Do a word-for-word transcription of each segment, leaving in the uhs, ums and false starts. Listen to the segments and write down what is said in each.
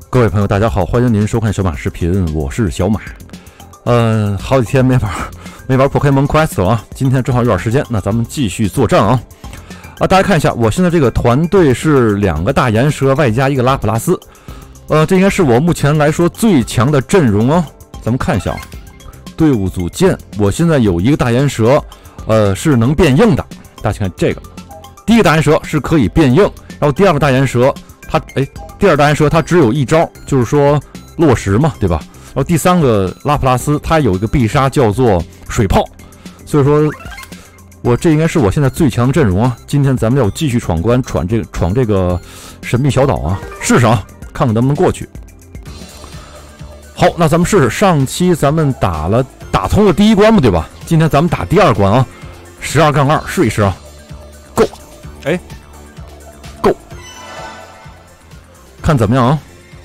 各位朋友，大家好，欢迎您收看小马视频，我是小马。嗯、呃，好几天没玩没玩 Pokémon Quest 了啊，今天正好有点时间，那咱们继续作战啊！啊，大家看一下，我现在这个团队是两个大岩蛇外加一个拉普拉斯，呃，这应该是我目前来说最强的阵容啊。咱们看一下啊，队伍组建，我现在有一个大岩蛇，呃，是能变硬的。大家看这个，第一个大岩蛇是可以变硬，然后第二个大岩蛇。它哎，第二大岩蛇它只有一招，就是说落石嘛，对吧？然后第三个拉普拉斯它有一个必杀叫做水泡，所以说我这应该是我现在最强的阵容啊！今天咱们要继续闯关，闯这个闯这个神秘小岛啊，试试啊，看看能不能过去。好，那咱们试试。上期咱们打了打通了第一关嘛，对吧？今天咱们打第二关啊，十二杠二试一试啊 ，Go！ 哎。看怎么样啊？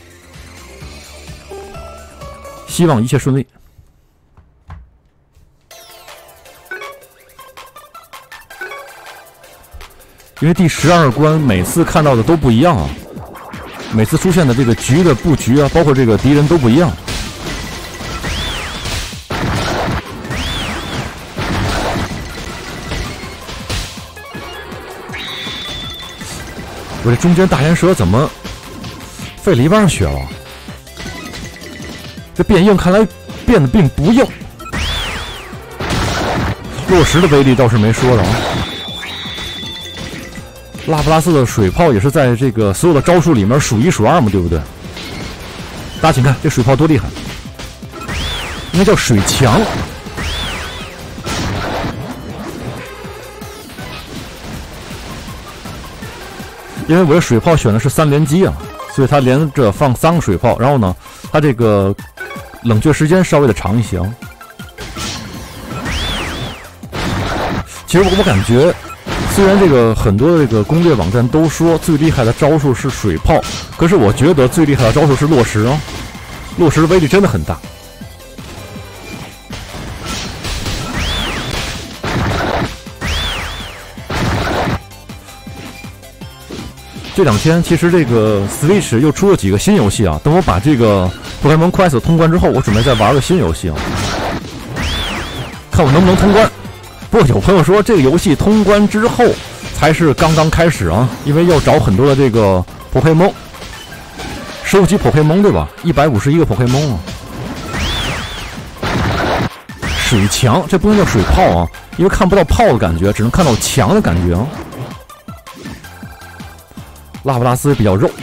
希望一切顺利。因为第十二关每次看到的都不一样啊，每次出现的这个局的布局啊，包括这个敌人都不一样。我这中间大岩蛇怎么费了一半血了？这变硬看来变得并不硬。落石的威力倒是没说的啊。拉普拉斯的水泡也是在这个所有的招数里面数一数二嘛，对不对？大家请看这水泡多厉害，应该叫水墙。因为我的水炮选的是三连击啊，所以它连着放三个水炮，然后呢，它这个冷却时间稍微的长一些啊。其实我我感觉，虽然这个很多的这个攻略网站都说最厉害的招数是水炮，可是我觉得最厉害的招数是落石啊，落石的威力真的很大。这两天其实这个 Switch 又出了几个新游戏啊，等我把这个 Pokémon Quest 通关之后，我准备再玩个新游戏啊，看我能不能通关。不过有朋友说这个游戏通关之后才是刚刚开始啊，因为要找很多的这个 Pokémon， 收集 Pokémon 对吧？一百五十一个 Pokémon 啊。水墙，这不能叫水泡啊，因为看不到泡的感觉，只能看到墙的感觉啊。拉普拉斯比较肉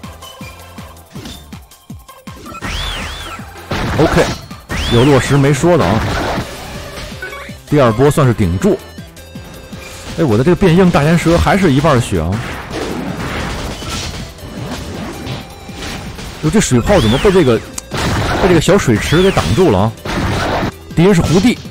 ，OK， 有落石没说的啊。第二波算是顶住。哎，我的这个变硬大岩蛇还是一半血啊！哟，这水泡怎么被这个被这个小水池给挡住了啊？敌人是胡地，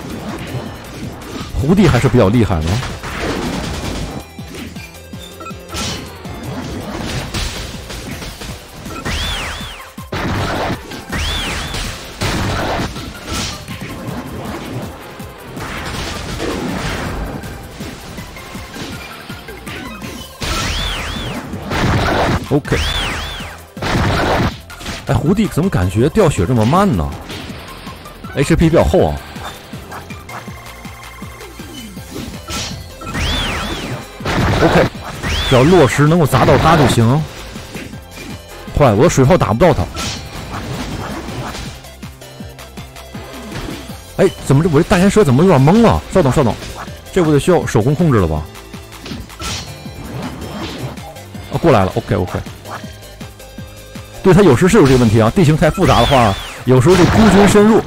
胡地还是比较厉害的啊。OK， 哎，胡地怎么感觉掉血这么慢呢 ？H P 比较厚啊。OK， 只要落石能够砸到他就行。坏，我的水炮打不到他。哎，怎么这我这大岩蛇怎么有点懵了？稍等稍等，这我得需要手工控制了吧？啊，过来了 ，OK OK。对，他有时是有这个问题啊，地形太复杂的话，有时候就孤军深入，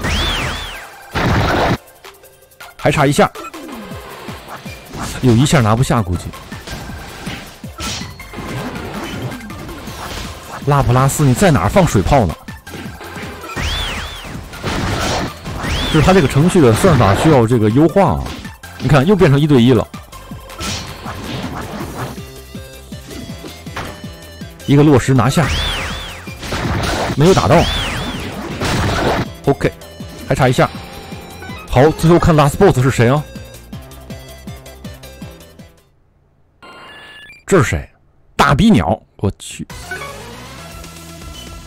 还差一下，有一下拿不下，估计。拉普拉斯，你在哪儿放水炮呢？就是他这个程序的算法需要这个优化啊。你看，又变成一对一了。一个落石拿下，没有打到 ，OK， 还差一下。好，最后看 last boss 是谁啊？这是谁？大比鸟，我去！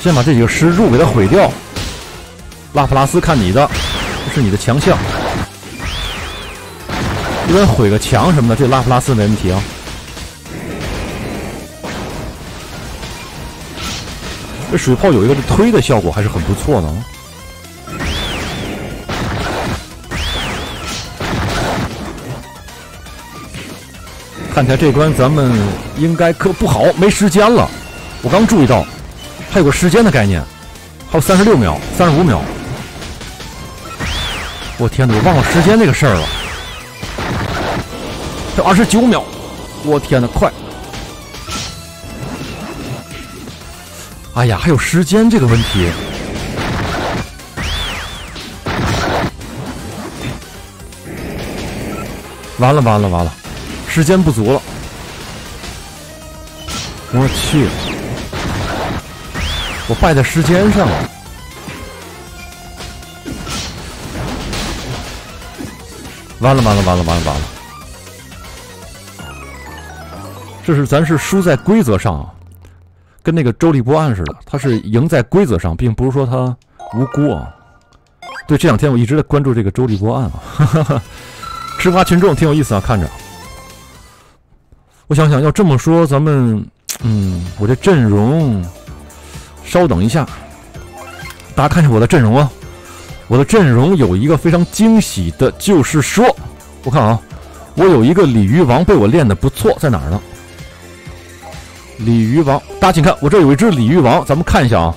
先把这几个石柱给它毁掉。拉普拉斯，看你的，这是你的强项。一般毁个墙什么的，这拉普拉斯没问题啊。这水炮有一个推的效果，还是很不错的啊。看起来这关咱们应该可不好，没时间了。我刚注意到，还有个时间的概念，还有三十六秒、三十五秒。我天哪，我忘了时间这个事儿了。还有二十九秒，我天哪，快！哎呀，还有时间这个问题。完了完了完了，时间不足了。我去，我败在时间上了。完了完了完了完了完了！这是咱是输在规则上啊。跟那个周立波案似的，他是赢在规则上，并不是说他无辜啊。对，这两天我一直在关注这个周立波案啊，哈哈，吃瓜群众挺有意思啊，看着。我想想，要这么说，咱们，嗯，我这阵容，稍等一下，大家看一下我的阵容啊，我的阵容有一个非常惊喜的，就是说，我看啊，我有一个鲤鱼王被我练得不错，在哪儿呢？鲤鱼王，大家请看，我这有一只鲤鱼王，咱们看一下啊。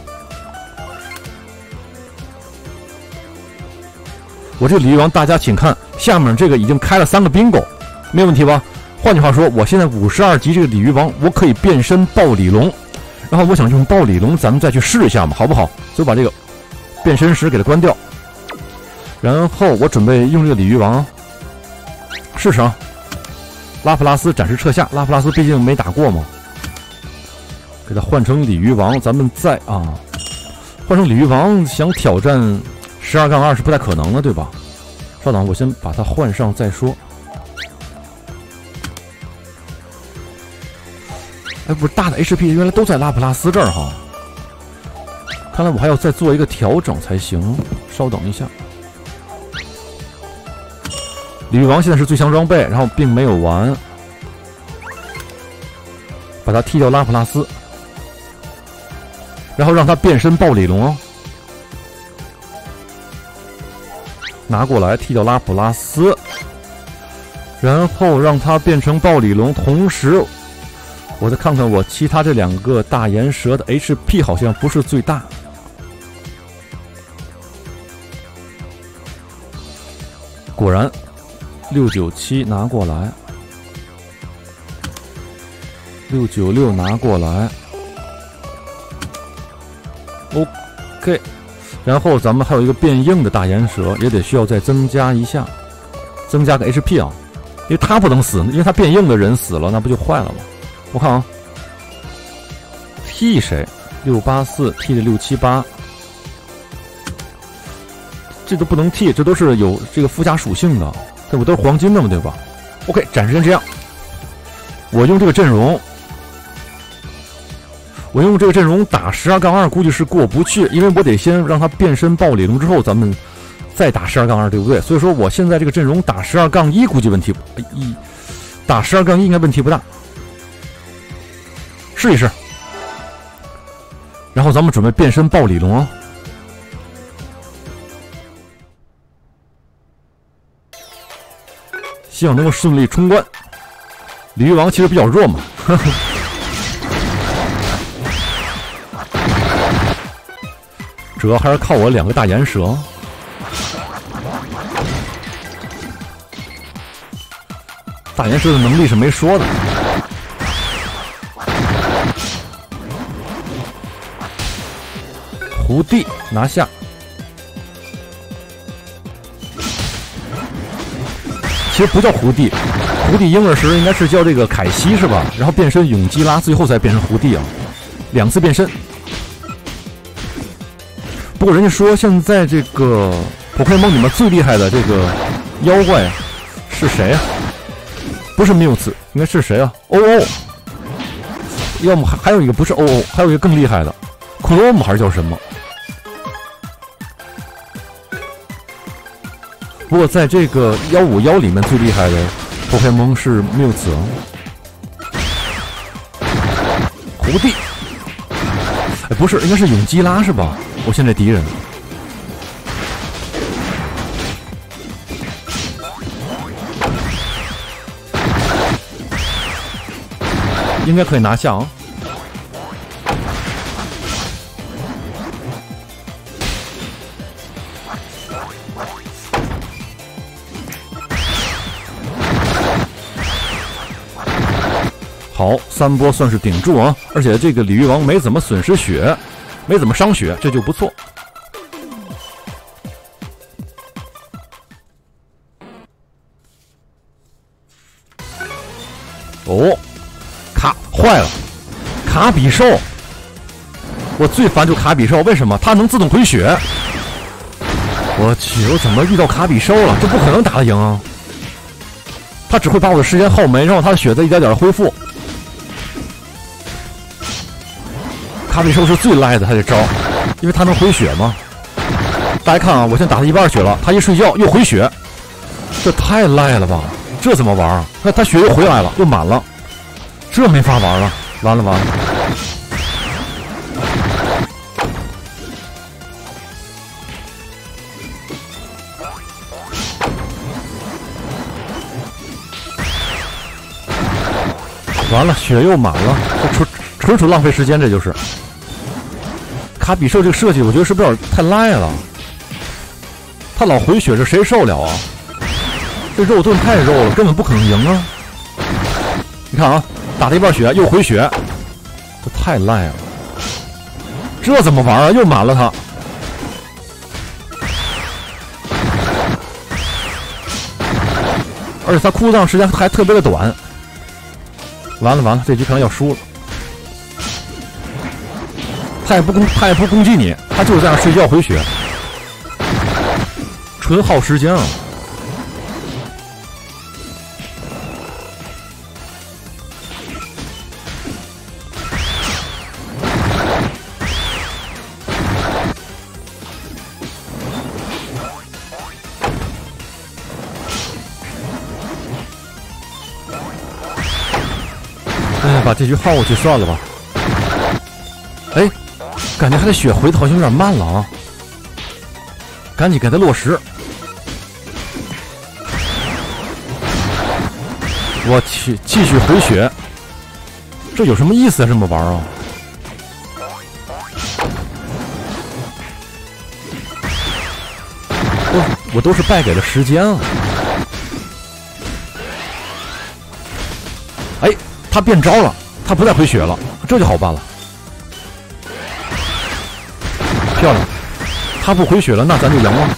我这鲤鱼王，大家请看，下面这个已经开了三个 bingo， 没有问题吧？换句话说，我现在五十二级这个鲤鱼王，我可以变身暴鲤龙，然后我想用暴鲤龙，咱们再去试一下嘛，好不好？所以把这个变身石给它关掉，然后我准备用这个鲤鱼王试试啊。拉普拉斯暂时撤下，拉普拉斯毕竟没打过嘛。给它换成鲤鱼王，咱们再啊，换成鲤鱼王想挑战十二杠二是不太可能的，对吧？稍等，我先把它换上再说。哎，不是大的 H P 原来都在拉普拉斯这儿哈，看来我还要再做一个调整才行。稍等一下，鲤鱼王现在是最强装备，然后并没有完，把它踢掉拉普拉斯。然后让他变身暴鲤龙，拿过来踢掉拉普拉斯，然后让他变成暴鲤龙。同时，我再看看我其他这两个大岩蛇的 H P 好像不是最大。果然，六九七拿过来，六九六拿过来。OK， 然后咱们还有一个变硬的大岩蛇，也得需要再增加一下，增加个 H P 啊，因为他不能死，因为他变硬的人死了，那不就坏了吗？我看啊，踢谁？六八四踢的六七八，这都不能踢，这都是有这个附加属性的，对不？都是黄金的嘛，对吧 ？OK， 暂时先这样，我用这个阵容。我用这个阵容打十二杠二，估计是过不去，因为我得先让他变身暴鲤龙之后，咱们再打十二杠二，对不对？所以说我现在这个阵容打十二杠一，估计问题一打十二杠一应该问题不大，试一试。然后咱们准备变身暴鲤龙啊，希望能够顺利冲关。鲤鱼王其实比较弱嘛，呵呵。主要还是靠我两个大岩蛇，大岩蛇的能力是没说的。胡地拿下，其实不叫胡地，胡地婴儿时应该是叫这个凯西是吧？然后变身永基拉，最后才变成胡地啊，两次变身。不过人家说现在这个宝可梦里面最厉害的这个妖怪是谁啊？不是缪茨，应该是谁啊？欧欧，要么还还有一个不是欧欧，还有一个更厉害的克罗姆还是叫什么？不过在这个幺五幺里面最厉害的 Pokémon 是缪茨，胡地，哎，不是，应该是永基拉是吧？我现在敌人。应该可以拿下啊！好，三波算是顶住啊！而且这个鲤鱼王没怎么损失血，没怎么伤血，这就不错。哦。卡坏了，卡比兽，我最烦就卡比兽，为什么？它能自动回血。我去，我怎么遇到卡比兽了？这不可能打得赢啊！它只会把我的时间耗没，然后它的血在一点点恢复。卡比兽是最赖的，它这招，因为它能回血嘛。大家看啊，我现在打了一半血了，它一睡觉又回血，这太赖了吧？这怎么玩啊？那它血又回来了，又满了。这没法玩了，完了完了！完了，血又满了，这纯纯纯浪费时间，这就是。卡比兽这个设计，我觉得是不是有点太赖了？他老回血，这谁受了啊？这肉盾太肉了，根本不可能赢啊！你看啊。打了一半血又回血，这太赖了！这怎么玩啊？又满了他，而且他库藏时间还特别的短。完了完了，这局可能要输了。他也不攻，他也不攻击你，他就是在那睡觉回血，纯耗时间啊！哎，把这局耗过去算了吧。哎，感觉他的血回的好像有点慢了啊！赶紧给他落实。我去，继续回血，这有什么意思啊？这么玩啊？我我都是败给了时间啊！哎。他变招了，他不再回血了，这就好办了。漂亮，他不回血了，那咱就赢了。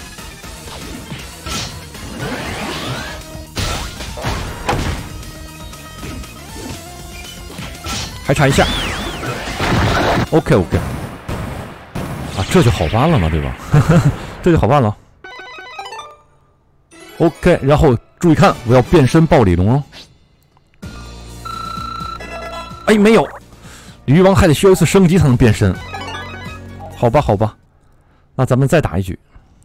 还差一下。OK OK， 啊，这就好办了嘛，对吧？这就好办了。OK， 然后注意看，我要变身暴鲤龙哦。哎，没有，鲤鱼王还得需要一次升级才能变身。好吧，好吧，那咱们再打一局。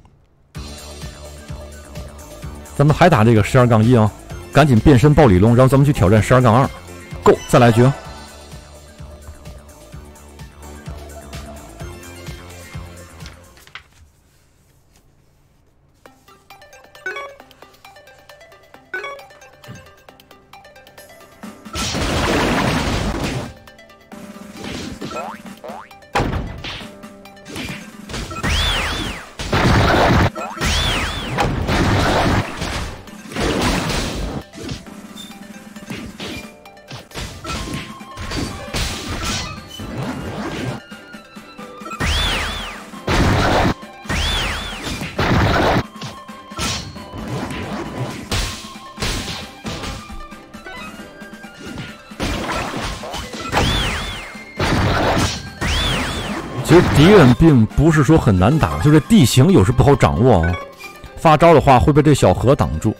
咱们还打这个十二杠一啊，赶紧变身暴鲤龙，然后咱们去挑战十二杠二。Go， 再来一局啊！其实敌人并不是说很难打，就是地形有时不好掌握啊。发招的话会被这小河挡住。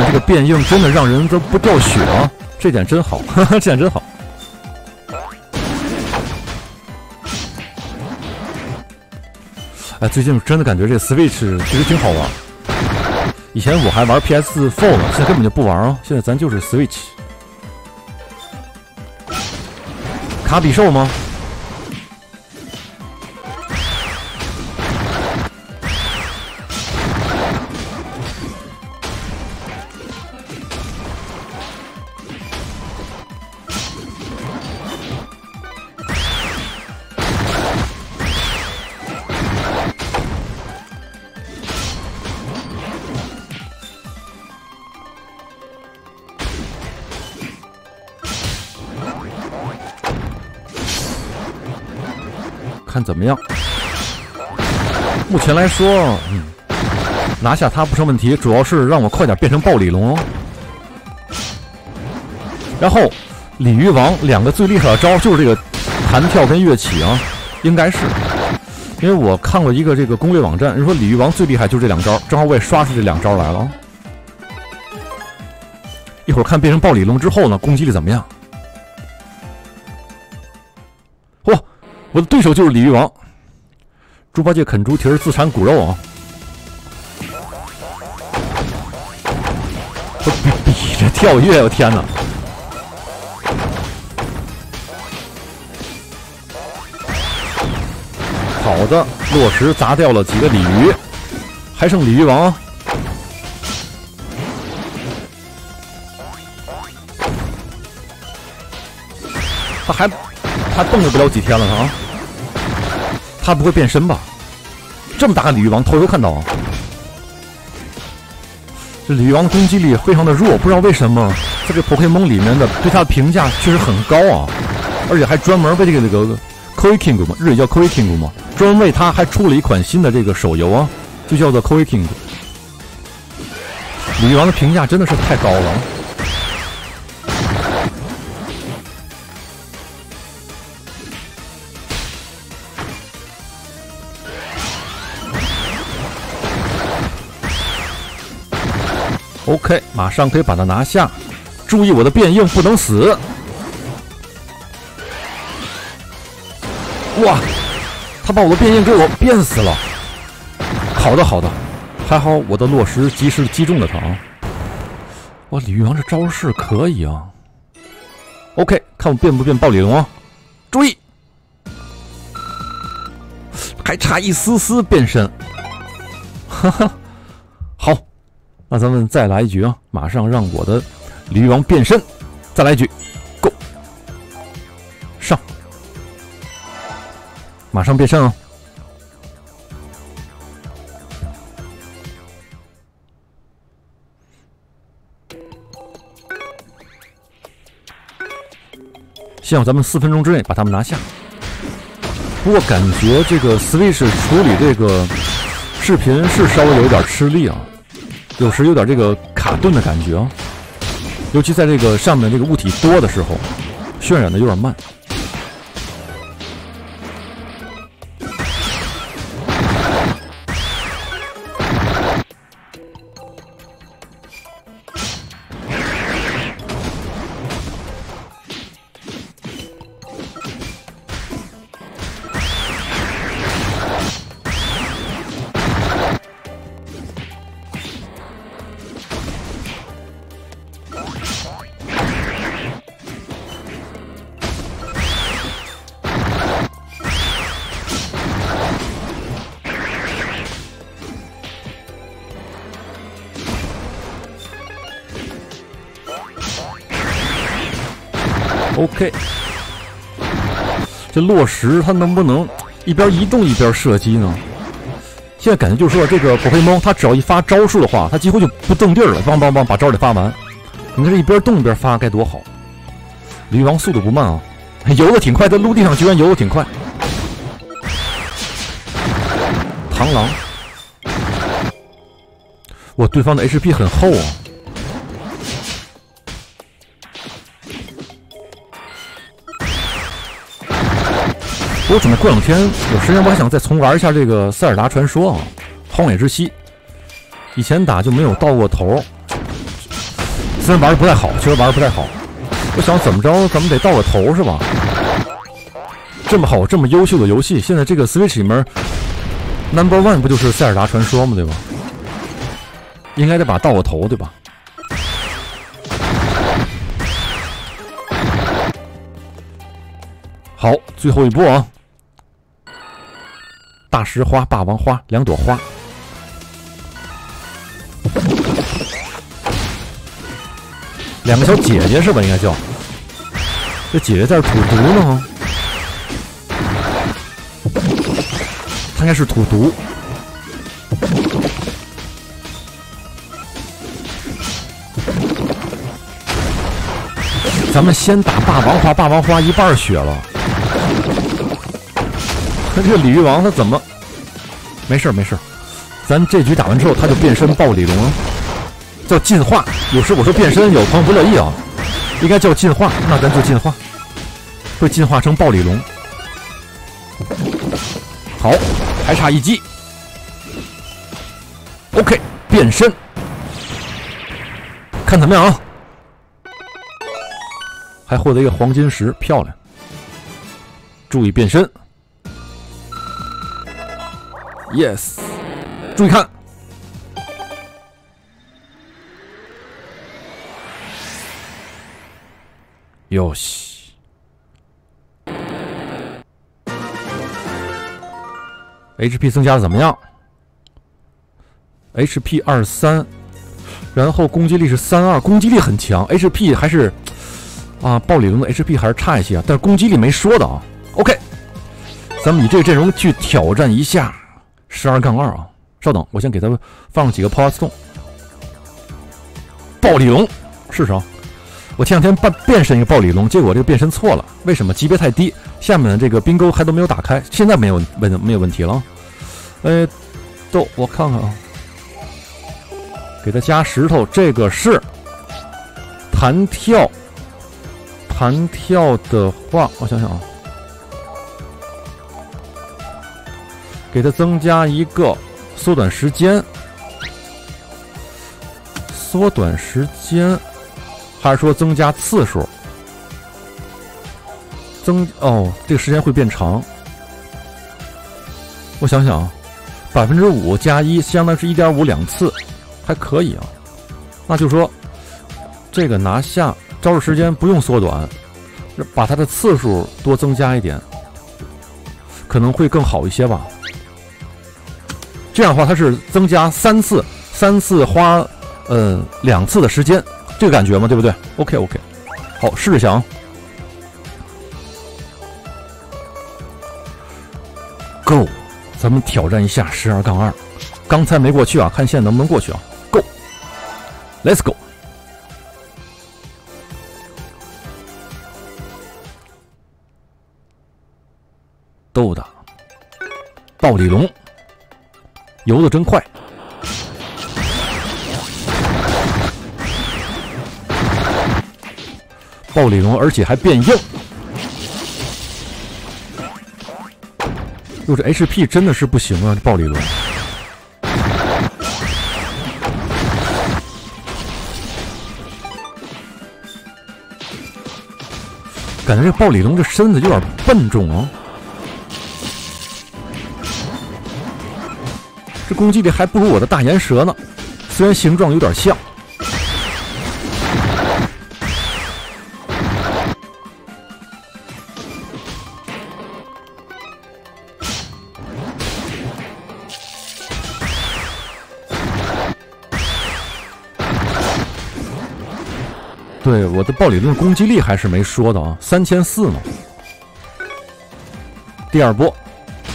这个变硬真的让人都不掉血啊，这点真好，呵呵，这点真好。哎，最近真的感觉这 Switch 其实挺好玩。以前我还玩 P S 四 呢，现在根本就不玩啊，现在咱就是 Switch。卡比兽吗？看怎么样？目前来说，嗯，拿下它不成问题，主要是让我快点变成暴鲤龙哦。然后，鲤鱼王两个最厉害的招就是这个弹跳跟跃起啊，应该是，因为我看过一个这个攻略网站，人说鲤鱼王最厉害就是这两招，正好我也刷出这两招来了。一会儿看变成暴鲤龙之后呢，攻击力怎么样？嚯！我的对手就是鲤鱼王，猪八戒啃猪蹄儿，自产骨肉啊！我比比着跳跃，我天哪！好的，落石砸掉了几个鲤鱼，还剩鲤鱼王。他还还蹦跶不了几天了，他啊！他不会变身吧？这么大个鲤鱼王，头一回看到啊！这鲤鱼王的攻击力非常的弱，不知道为什么，在这 Pokémon 里面的对他的评价确实很高啊，而且还专门为这个这个 Koi King 嘛，日语叫 Koi King 嘛，专门为他还出了一款新的这个手游啊，就叫做 Koi King。鲤鱼王的评价真的是太高了。OK， 马上可以把它拿下。注意我的变硬不能死。哇，他把我的变硬给我变死了。好的好的，还好我的落石及时击中了他啊。哇，鲤鱼王这招式可以啊。OK， 看我变不变暴鲤龙啊！注意，还差一丝丝变身。哈哈，好。那咱们再来一局啊！马上让我的鲤鱼王变身，再来一局 ，Go！ 上，马上变身啊！希望咱们四分钟之内把他们拿下。不过感觉这个 Switch 处理这个视频是稍微有点吃力啊。有时有点这个卡顿的感觉啊，尤其在这个上面这个物体多的时候，渲染的有点慢。OK， 这落石它能不能一边移动一边射击呢？现在感觉就是说，这个 Pokémon 它只要一发招数的话，它几乎就不动地儿了，梆梆梆把招给发完。你看这一边动一边发该多好！鲤鱼王速度不慢啊，游的挺快，在陆地上居然游的挺快。螳螂，哇，对方的 H P 很厚啊。我准备过两天有时间，我还想再重玩一下这个塞尔达传说啊，荒野之息。以前打就没有到过头， 虽然玩的不太好，确实玩的不太好。我想怎么着，咱们得到个头是吧？这么好、这么优秀的游戏，现在这个 Switch 里面 Number One 不就是《塞尔达传说》吗？对吧？应该得把它到个头，对吧？好，最后一波啊！大石花、霸王花，两朵花。两个小姐姐是吧？应该叫。这姐姐在这吐毒呢。她应该是吐毒。咱们先打霸王花，霸王花一半血了。那这个鲤鱼王他怎么？没事没事，咱这局打完之后他就变身暴鲤龙了，叫进化。有时我说变身，有朋友不乐意啊，应该叫进化，那咱就进化，会进化成暴鲤龙。好，还差一击。OK， 变身，看怎么样啊？还获得一个黄金石，漂亮。注意变身 ，yes， 注意看，哟西 ，H P 增加的怎么样 ？H P 二三，然后攻击力是三二，攻击力很强 ，H P 还是。啊，暴鲤龙的 H P 还是差一些啊，但是攻击力没说的啊。OK， 咱们以这个阵容去挑战一下十二杠二啊。稍等，我先给他们放几个 Power Stone。暴鲤龙试试啊！我前两天变变身一个暴鲤龙，结果这个变身错了，为什么？级别太低，下面的这个冰沟还都没有打开，现在没有问没有问题了。呃，都我看看啊，给他加石头，这个是弹跳。弹跳的话，我想想啊，给它增加一个缩短时间，缩短时间，还是说增加次数？增哦，这个时间会变长。我想想啊，百分之五加一，相当于是一点五两次，还可以啊。那就说这个拿下。招式时间不用缩短，把它的次数多增加一点，可能会更好一些吧。这样的话，它是增加三次，三次花呃两次的时间，这个感觉吗？对不对 ？OK OK， 好，试试啊。Go， 咱们挑战一下十二杠二，刚才没过去啊，看现在能不能过去啊 ？Go，Let's go。逗的，暴鲤龙游得真快，暴鲤龙而且还变硬，哟，这 H P 真的是不行啊！这暴鲤龙，感觉这暴鲤龙这身子有点笨重啊。这攻击力还不如我的大岩蛇呢，虽然形状有点像。对，我的暴鲤龙攻击力还是没说的啊，三千四呢。第二波。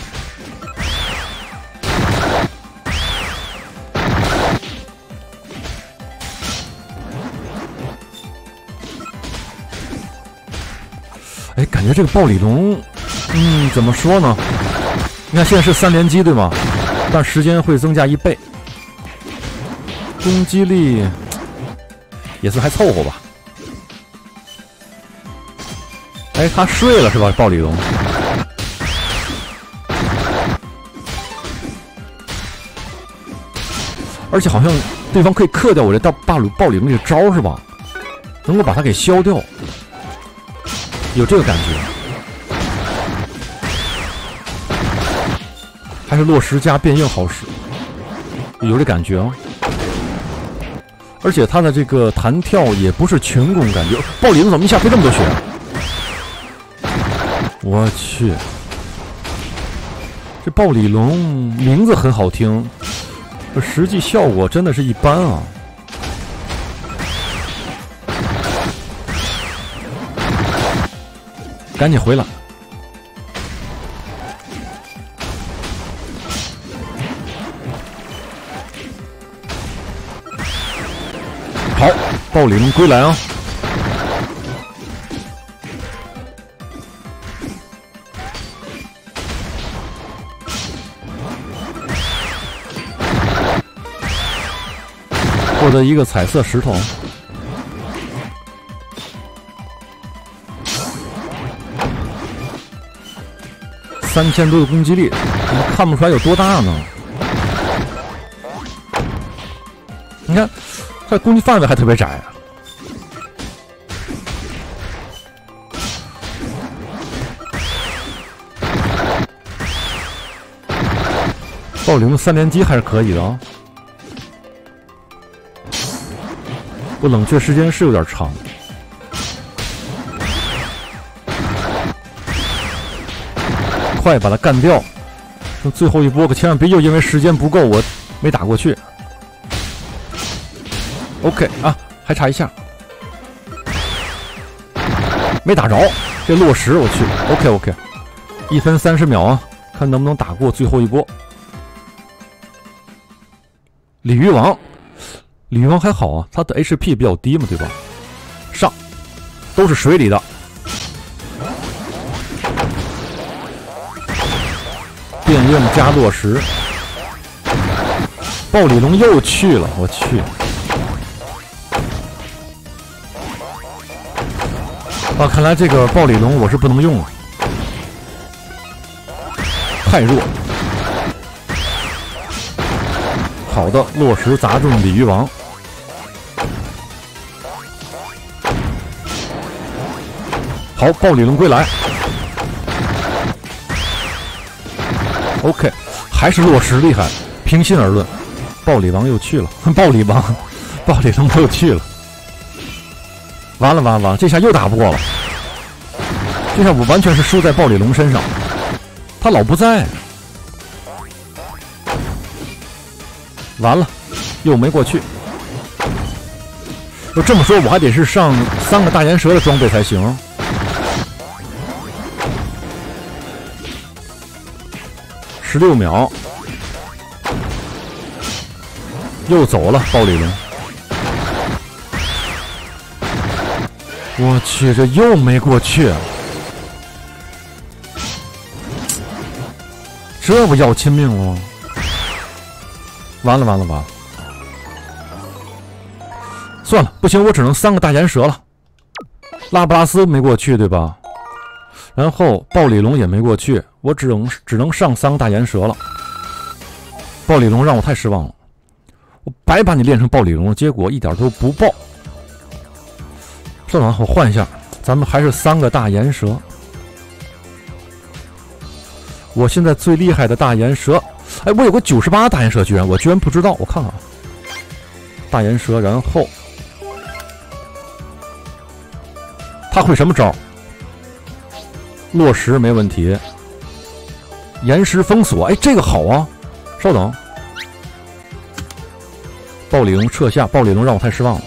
哎，感觉这个暴鲤龙，嗯，怎么说呢？你看现在是三连击对吗？但时间会增加一倍，攻击力也是还凑合吧。哎，他睡了是吧？暴鲤龙。而且好像对方可以克掉我这大暴鲤暴鲤龙这个招是吧？ 能够把它给消掉，有这个感觉。还是落石加变硬好使，有这感觉啊。而且它的这个弹跳也不是群攻感觉。暴鲤龙怎么一下飞这么多血啊？我去，这暴鲤龙名字很好听，这实际效果真的是一般啊。赶紧回来！好，暴鲤龙归来啊！获得一个彩色石头。三千多的攻击力，怎么看不出来有多大呢？你看，它攻击范围还特别窄啊。暴鲤龙三连击还是可以的啊，不冷却时间是有点长。快把它干掉！最后一波可千万别又因为时间不够我没打过去。OK 啊，还差一下，没打着，这落石我去。OK OK， 一分三十秒啊，看能不能打过最后一波。鲤鱼王，鲤鱼王还好啊，它的 H P 比较低嘛，对吧？上，都是水里的。变硬加落石，暴鲤龙又去了，我去！啊，看来这个暴鲤龙我是不能用了，太弱。好的，落石砸中鲤鱼王。好，暴鲤龙归来。OK， 还是落石厉害。平心而论，暴鲤王又去了，暴鲤王，暴鲤龙又去了。完了完了完了，这下又打不过了。这下我完全是输在暴鲤龙身上，他老不在。完了，又没过去。要这么说，我还得是上三个大岩蛇的装备才行。十六秒，又走了暴鲤龙。我去，这又没过去，这不要亲命了？完了完了完了！算了，不行，我只能三个大岩蛇了。拉布拉斯没过去，对吧？然后暴鲤龙也没过去，我只能只能上三个大岩蛇了。暴鲤龙让我太失望了，我白把你练成暴鲤龙了，结果一点都不爆。算了，我换一下，咱们还是三个大岩蛇。我现在最厉害的大岩蛇，哎，我有个九十八大岩蛇，居然我居然不知道，我看看，大岩蛇，然后他会什么招？落石没问题，岩石封锁，哎，这个好啊！稍等，暴鲤龙撤下，暴鲤龙让我太失望了。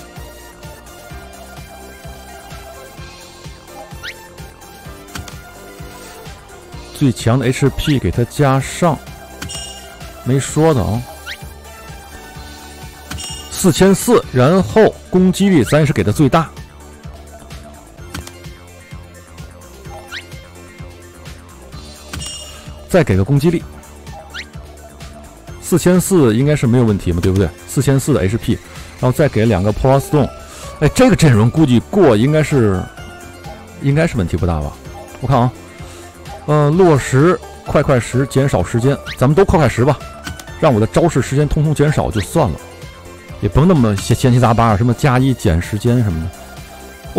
最强的 H P 给它加上，没说的啊，四千四，然后攻击力咱也是给的最大。再给个攻击力，四千四应该是没有问题嘛，对不对？四千四的 H P， 然后再给两个 Power Stone， 哎，这个阵容估计过应该是，应该是问题不大吧？我看啊，嗯、呃，落石、快快石减少时间，咱们都快快石吧，让我的招式时间通通减少就算了，也不用那么闲七杂八，什么加一减时间什么的，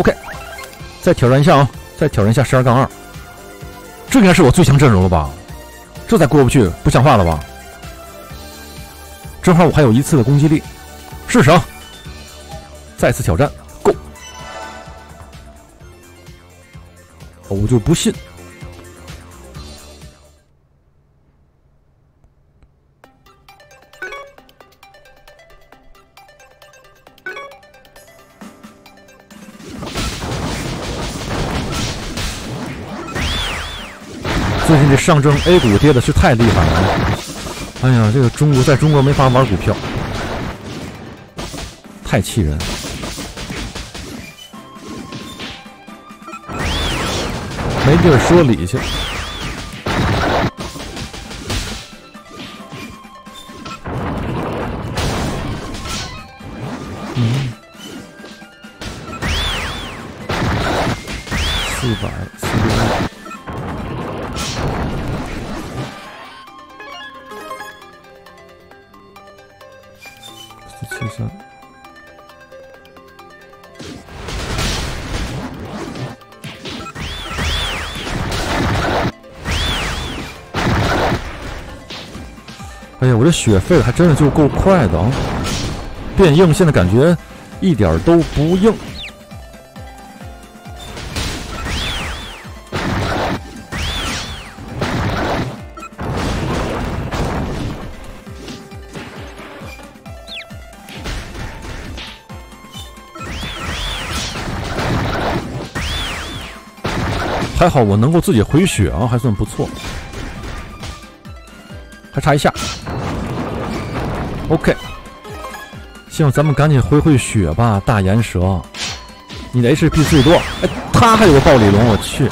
OK， 再挑战一下啊，再挑战一下十二杠二，这应该是我最强阵容了吧？这再过不去，不像话了吧？正好我还有一次的攻击力，试试啊！再次挑战 ，Go！ 我就不信。最近这上证 A 股跌的是太厉害了，哎呀，这个中国在中国没法玩股票，太气人。没地儿说理去。嗯，四百四十二。七三，哎呀，我这血费还真的就够快的啊！变硬现在感觉一点都不硬。还好我能够自己回血啊，还算不错。还差一下 ，OK。希望咱们赶紧回回血吧，大岩蛇，你的 H P 最多。哎，他还有个暴鲤龙，我去，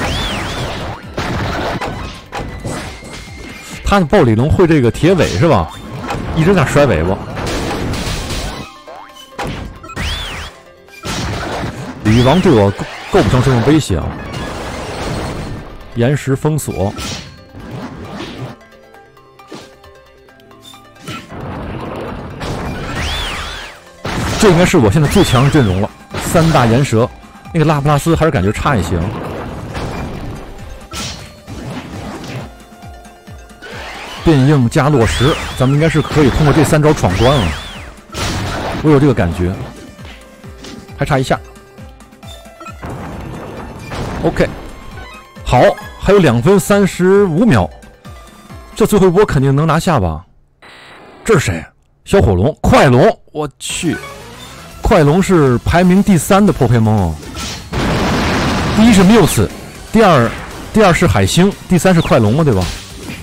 他的暴鲤龙会这个铁尾是吧？一直在甩尾巴。鲤王对我构构不成什么威胁啊。岩石封锁，这应该是我现在最强的阵容了。三大岩蛇，那个拉普拉斯还是感觉差一些。变硬加落石，咱们应该是可以通过这三招闯关了。我有这个感觉，还差一下。OK。好，还有两分三十五秒，这最后一波肯定能拿下吧？这是谁？小火龙，快龙！我去，快龙是排名第三的破配蒙哦。第一是缪斯，第二第二是海星，第三是快龙嘛，对吧？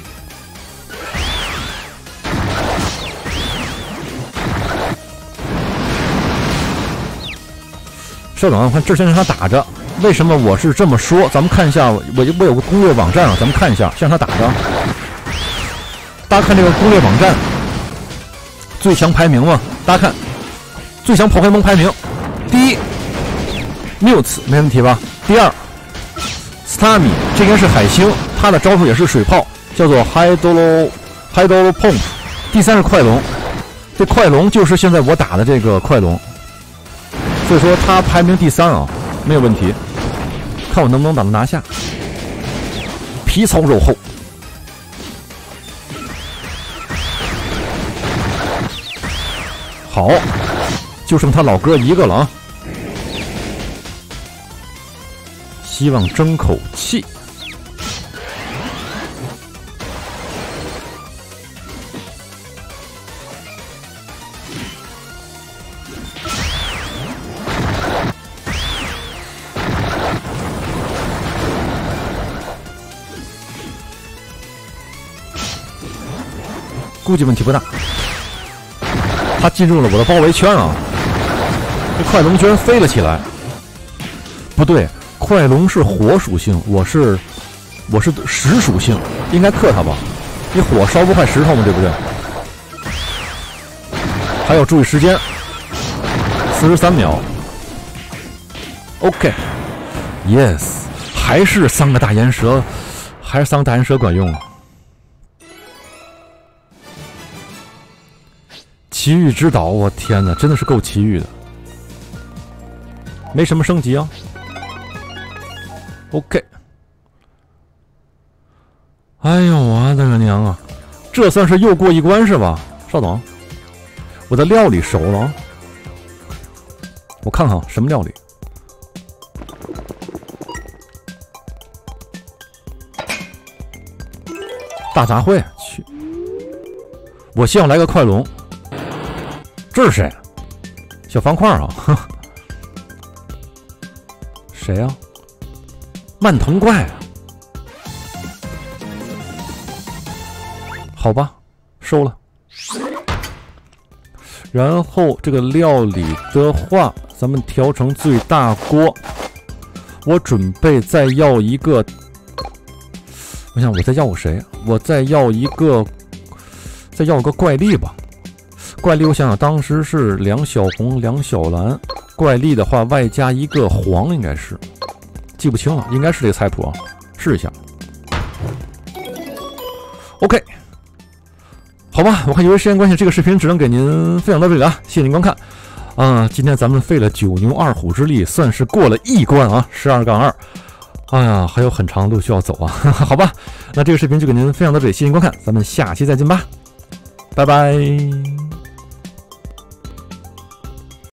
稍等啊，看这先让他打着。为什么我是这么说？咱们看一下，我我有个攻略网站啊，咱们看一下，先让他打着。大家看这个攻略网站，最强排名嘛，大家看最强破开蒙排名，第一缪茨没问题吧？第二斯塔米，这应该是海星，他的招数也是水炮，叫做 Hydro Hydro Pump。第三是快龙，这快龙就是现在我打的这个快龙，所以说他排名第三啊，没有问题。看我能不能把它拿下。皮糙肉厚，好，就剩他老哥一个了啊！希望争口气。估计问题不大，他进入了我的包围圈啊！这快龙居然飞了起来，不对，快龙是火属性，我是我是石属性，应该克他吧？你火烧不坏石头吗？对不对？还要注意时间，四十三秒。OK，Yes， 还是三个大岩蛇，还是三个大岩蛇管用。奇遇之岛，我天哪，真的是够奇遇的。没什么升级啊， OK。哎呦我的个娘啊！这算是又过一关是吧？稍等，我的料理熟了啊！我看看什么料理。大杂烩，去！我希望来个快龙。这是谁？小方块啊！谁啊？蔓藤怪。好吧，收了。然后这个料理的话，咱们调成最大锅。我准备再要一个，我想我再要个谁？我再要一个，再要个怪力吧。怪力，我想想，当时是两小红，两小蓝。怪力的话，外加一个黄，应该是，记不清了，应该是这个菜谱啊，试一下。OK。好吧，我看由于时间关系，这个视频只能给您分享到这里了，谢谢您观看。啊、呃，今天咱们费了九牛二虎之力，算是过了一关啊，十二杠二。哎呀，还有很长的路需要走啊。好吧，那这个视频就给您分享到这里，谢谢您观看，咱们下期再见吧，拜拜。